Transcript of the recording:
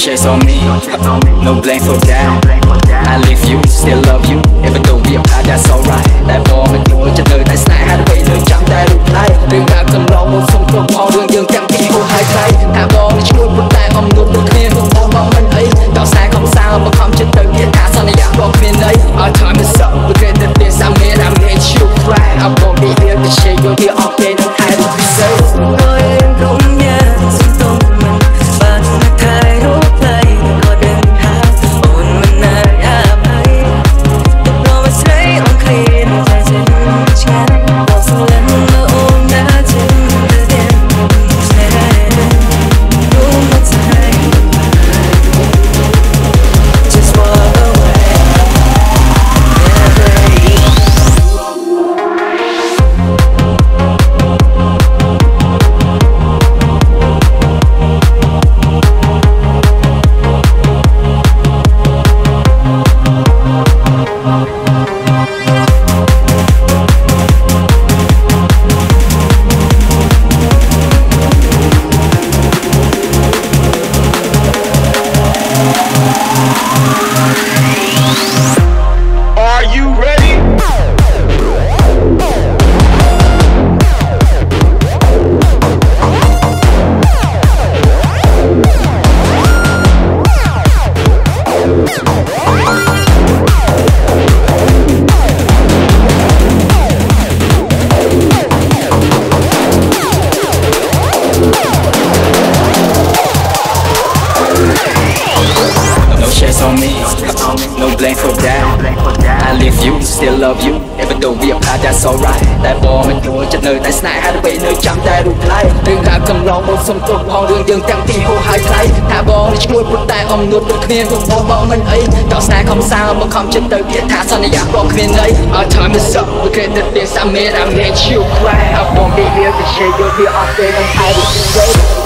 shades on me, no blame for that. I live you, still love you, even though we apart, that's alright. តែបងមិនយល់ចិត្តនៅតែស្នេហាដើម្បីនៅចាំតែរូបថ្លៃរឿងរ៉ាវកន្លងមកសុំគ្រប់ផងរឿងយើងទាំងពីរហួសហើយថ្លៃថាបងនឹងជួយប៉ុន្តែអំនួតដូចគ្នាក្នុងបងមិនអីដល់ខ្សែខំសាវមកខំចិត្តទៅទៀតថាសន្យាបងគ្មានន័យ Our time is up, regret the things I made you cry. I won't be here to share your dear all day, no I don't deserve. Nói em cũng nhớ xin tông mình bạn đã thay đổi play có đừng hát ổn mình ai áp hay tập lo mà say on clean và trên chán bỏ xuống lên mơ ôm đã trên từ đêm sẽ đúng một sai just walk away Are you ready? No shades on me, no blame for that. I live you, still love you, even though we apart, that's alright. តែបងមិនយល់ចិត្តនៅតែស្នេហាដើម្បីនៅចាំតែរូបថ្លៃរឿងរ៉ាវកន្លងមកសុំគ្រប់ផងរឿងយើងទាំងពីរហួសហើយថ្លៃថាបងនឹងជួយប៉ុន្តែអំនួតដូចគ្នាក្នុងបងមិនអីដល់ស្នេហ៍ខំសាវមកខំចិត្តទៅទៀតថាសន្យាបងគ្មានន័យ Our time is up, regret the things I made you cry. I won't be here to share your dear all day, no I don't deserve.